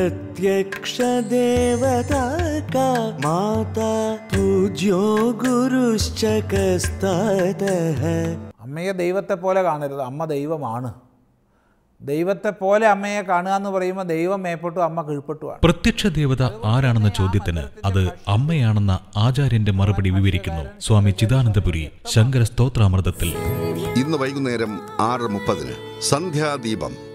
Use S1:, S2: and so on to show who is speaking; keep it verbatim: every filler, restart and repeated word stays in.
S1: प्रत्यक्ष देवता का माता पूज्यो गुरुश्च कस्ततः.
S2: അമ്മയെ ദൈവത്തെ പോലെ കാണരുത്, അമ്മ ദൈവമാണ്. ദൈവത്തെ പോലെ അമ്മയെ കാണുക എന്ന് പറയുമ്പോൾ ദൈവം മേപ്പെട്ടു അമ്മ കീഴ്പ്പെട്ടുമാണ്.
S3: പ്രത്യക്ഷ ദേവത ആരാണെന്ന ചോദ്യത്തിന് അത് അമ്മയാണെന്ന ആചാര്യന്റെ മറുപടി വിവരിക്കുന്നു സ്വാമി ചിദാനന്ദപുരി ശങ്കര സ്തോത്രാമൃതത്തിൽ.
S4: ഇന്ന് വൈകുന്നേരം ആറ് മുപ്പതിന് സന്ധ്യാദീപം.